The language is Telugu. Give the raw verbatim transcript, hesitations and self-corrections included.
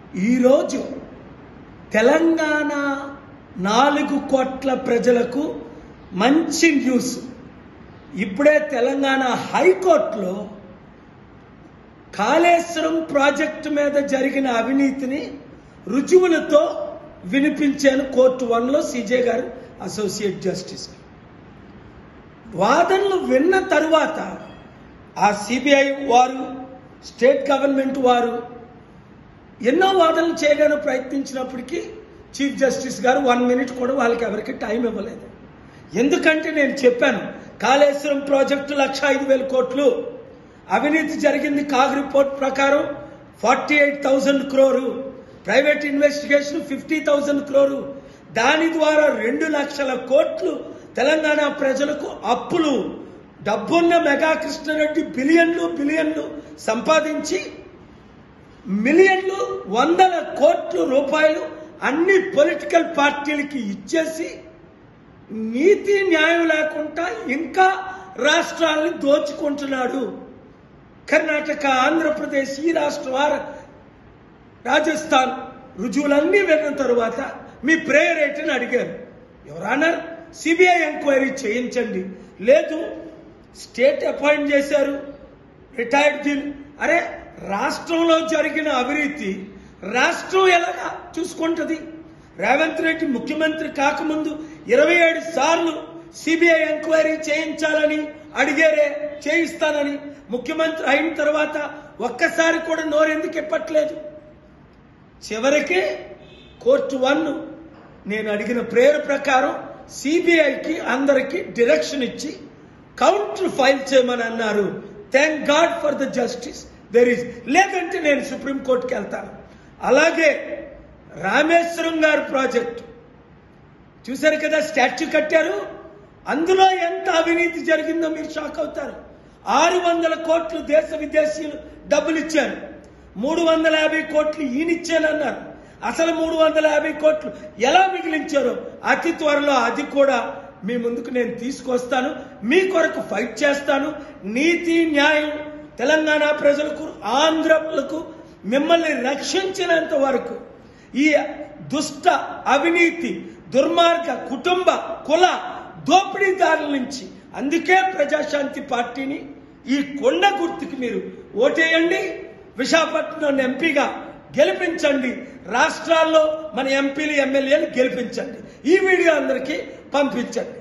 ఈరోజు తెలంగాణ నాలుగు కోట్ల ప్రజలకు మంచి న్యూస్. ఇప్పుడే తెలంగాణ హైకోర్టులో కాళేశ్వరం ప్రాజెక్టు మీద జరిగిన అవినీతిని రుజువులతో వినిపించాను కోర్టు వన్లో సీజే గారు అసోసియేట్ జస్టిస్. వాదనలు విన్న తరువాత ఆ సిబిఐ వారు స్టేట్ గవర్నమెంట్ వారు ఎన్నో వాదనలు చేయడానికి ప్రయత్నించినప్పటికీ చీఫ్ జస్టిస్ గారు వన్ మినిట్ కూడా వాళ్ళకి ఎవరికి టైం ఇవ్వలేదు. ఎందుకంటే నేను చెప్పాను, కాళేశ్వరం ప్రాజెక్టు లక్ష ఐదు వేల కోట్లు అవినీతి జరిగింది. కాగ్ రిపోర్ట్ ప్రకారం forty eight thousand crore, private investigation fifty thousand crore. దాని ద్వారా రెండు లక్షల కోట్లు తెలంగాణ ప్రజలకు అప్పులు. డబ్బున్న మెగా కృష్ణారెడ్డి బిలియన్లు బిలియన్లు సంపాదించి మిలియన్లు వందల కోట్ల రూపాయలు అన్ని పొలిటికల్ పార్టీలకి ఇచ్చేసి నీతి న్యాయం లేకుండా ఇంకా రాష్ట్రాలను దోచుకుంటున్నాడు. కర్ణాటక, ఆంధ్రప్రదేశ్, ఈ రాష్ట్ర రాజస్థాన్ రుజువులన్నీ విన్న తరువాత మీ ప్రేయర్ ఏంటని అడిగారు. ఎవరన్నారు? సిబిఐ ఎంక్వైరీ చేయించండి. లేదు, స్టేట్ అపాయింట్ చేశారు, రిటైర్డ్ దీని. అరే, రాష్ట్రంలో జరిగిన అవినీతి రాష్ట్రం ఎలాగా చూసుకుంటుంది? రేవంత్ రెడ్డి ముఖ్యమంత్రి కాకముందు ఇరవై ఏడు సార్లు సిబిఐ ఎంక్వైరీ చేయించాలని అడిగారే, చేయిస్తానని. ముఖ్యమంత్రి అయిన తర్వాత ఒక్కసారి కూడా నోరెందుకు ఇప్పట్లేదు? చివరికి కోర్టు వన్ నేను అడిగిన ప్రేయర్ ప్రకారం సిబిఐకి అందరికి డైరెక్షన్ ఇచ్చి కౌంటర్ ఫైల్ చేయమని అన్నారు. Thank God for the justice there is. లేదంటే నేను సుప్రీంకోర్టుకి వెళ్తాను. అలాగే రామేశ్వరం గారి ప్రాజెక్టు చూశారు కదా, స్టాచ్యూ కట్టారు. అందులో ఎంత అవినీతి జరిగిందో మీరు షాక్ అవుతారు. ఆరు వందల కోట్లు దేశ విదేశీయులు డబ్బులు ఇచ్చారు. మూడు వందల యాభై కోట్లు ఈయనిచ్చానన్నారు. అసలు మూడు వందల యాభై కోట్లు ఎలా మిగిలించారో అతి త్వరలో అది కూడా మీ ముందుకు నేను తీసుకొస్తాను. మీ కొరకు ఫైట్ చేస్తాను. నీతి న్యాయం తెలంగాణ ప్రజలకు, ఆంధ్రులకు మిమ్మల్ని రక్షించినంత వరకు ఈ దుష్ట అవినీతి, దుర్మార్గ, కుటుంబ, కుల దోపిడీదారుల నుంచి, అందుకే ప్రజాశాంతి పార్టీని ఈ కొండ గుర్తుకి మీరు ఓటేయండి. విశాఖపట్నం ఎంపీగా గెలిపించండి. రాష్ట్రాల్లో మన ఎంపీలు, ఎమ్మెల్యేలు గెలిపించండి. ఈ వీడియో అందరికీ పంపించండి.